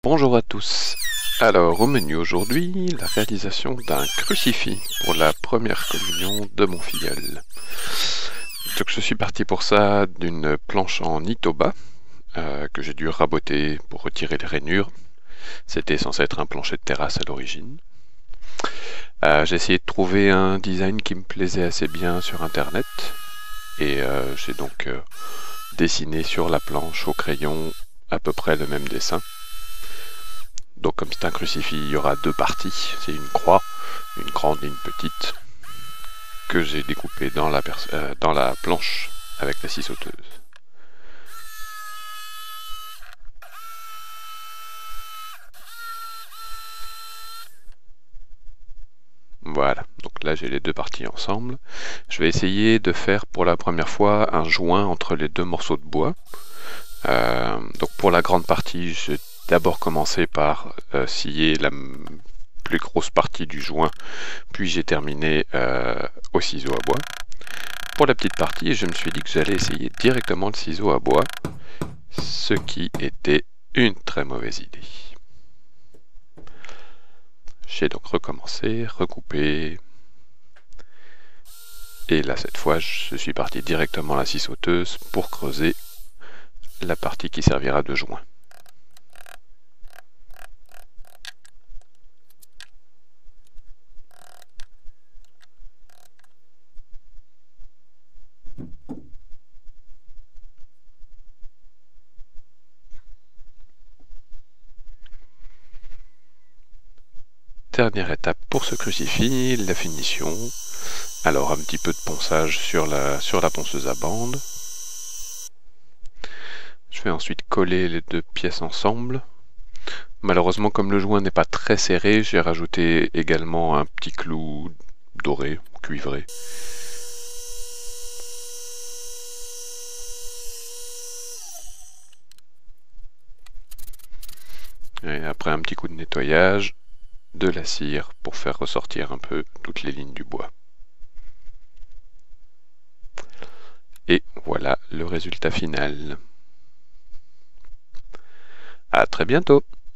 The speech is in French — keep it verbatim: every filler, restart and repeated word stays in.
Bonjour à tous. Alors, au menu aujourd'hui, la réalisation d'un crucifix pour la première communion de mon filleul. Donc je suis parti pour ça d'une planche en Itoba, euh, que j'ai dû raboter pour retirer les rainures. C'était censé être un plancher de terrasse à l'origine. Euh, j'ai essayé de trouver un design qui me plaisait assez bien sur internet, et euh, j'ai donc euh, dessiné sur la planche au crayon à peu près le même dessin. Donc comme c'est un crucifix, il y aura deux parties. C'est une croix, une grande et une petite, que j'ai découpée dans la, euh, dans la planche avec la scie sauteuse. Voilà, donc là j'ai les deux parties ensemble. Je vais essayer de faire pour la première fois un joint entre les deux morceaux de bois. Euh, donc pour la grande partie, j'ai d'abord commencé par euh, scier la plus grosse partie du joint, puis j'ai terminé euh, au ciseau à bois. Pour la petite partie, je me suis dit que j'allais essayer directement le ciseau à bois, ce qui était une très mauvaise idée. J'ai donc recommencé, recoupé, et là cette fois je suis parti directement à la scie sauteuse pour creuser la partie qui servira de joint. Dernière étape pour ce crucifix, la finition. Alors un petit peu de ponçage sur la, sur la ponceuse à bande. Je vais ensuite coller les deux pièces ensemble. Malheureusement, comme le joint n'est pas très serré, j'ai rajouté également un petit clou doré, cuivré. Et après un petit coup de nettoyage, de la cire pour faire ressortir un peu toutes les lignes du bois. Et voilà le résultat final. À très bientôt!